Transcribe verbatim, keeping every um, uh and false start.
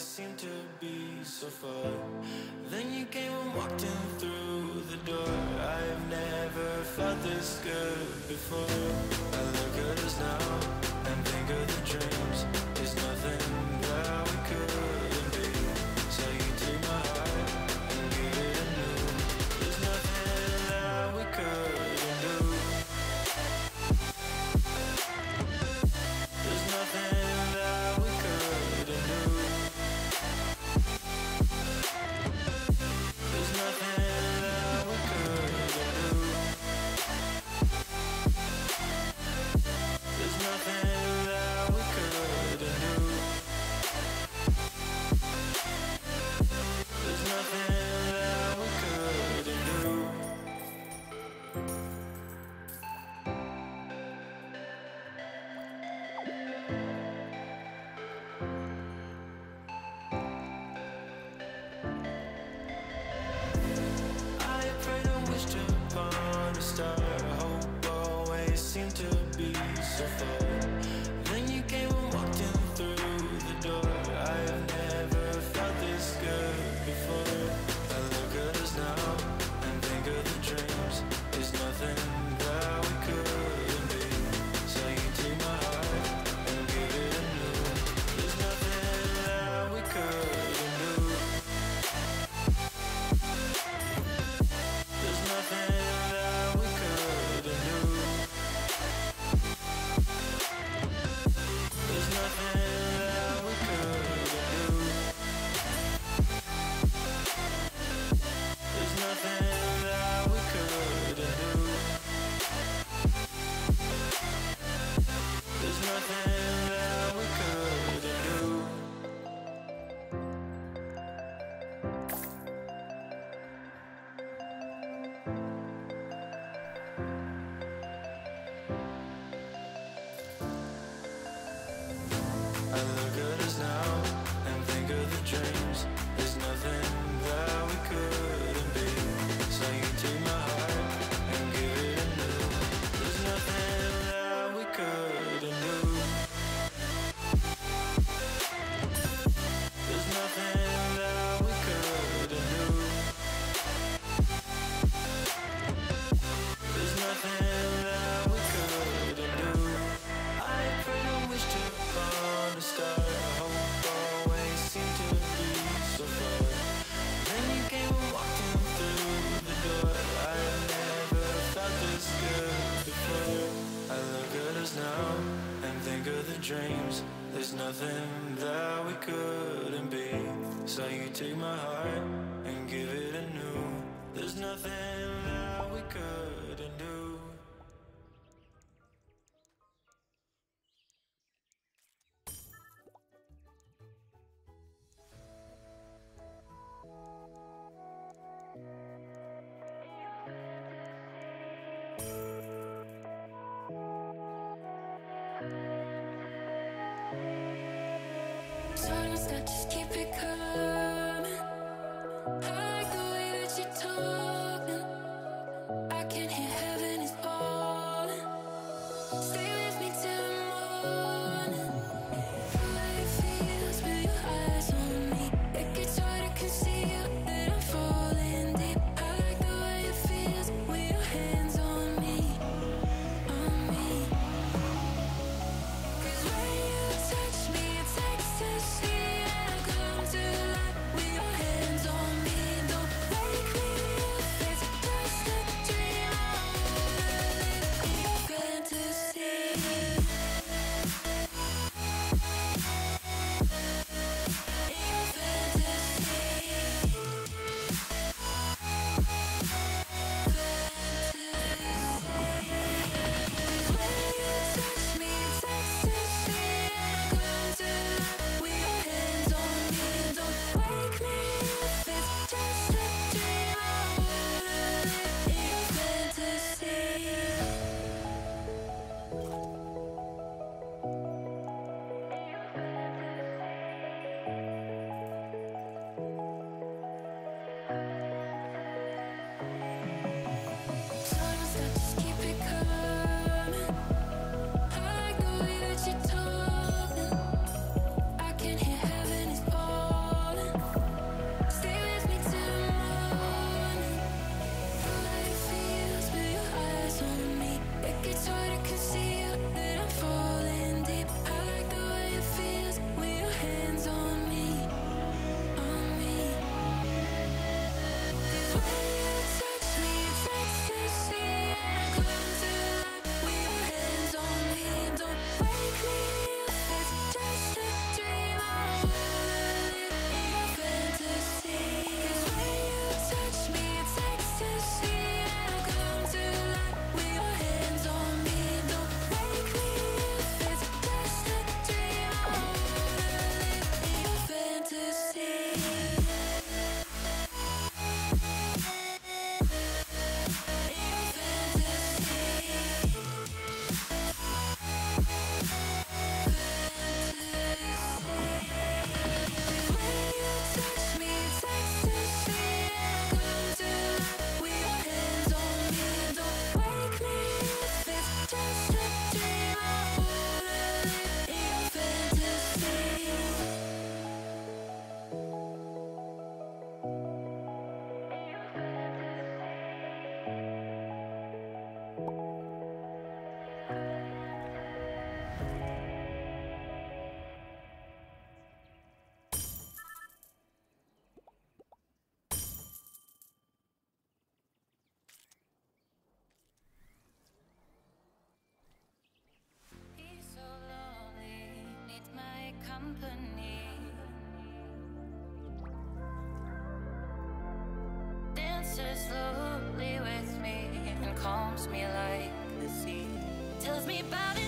seemed to be so far. Then you came and walked in through the door. I've never felt this good before. I look at us now and think of the dreams. There's nothing that we couldn't be. So you take my heart and give it a new. There's nothing that we couldn't do. There's nothing that we couldn't do. There's nothing that we couldn't do. There's nothing that we couldn't do. There's nothing that we couldn't do. I prayed and wished upon a star. Hope always seemed to be so far. Then you came and walked in through the door. I have never felt this good before. I look at us now and think of the dreams. There's nothing that we couldn't be. So you take my heart and give it a new. There's nothing that we couldn't do. There's nothing that we couldn't do. There's nothing that we couldn't do. There's nothing that we couldn't do. There's nothing that we couldn't do. I look at us now and think of the dreams. There's nothing that we couldn't be. So you take my heart and give it a new. There's nothing that we couldn't do. There's nothing that we couldn't do. There's nothing that we couldn't do. I prayed and wished upon a star. Hope always seemed to be so far. Then you came and walked in through the door. I have never felt this good before. I look at us now and think of the dreams. There's nothing that we couldn't be. So you take my heart and give it a new. There's nothing that we couldn't do. So don't stop, just keep it coming. I like the way that you talk now. anybody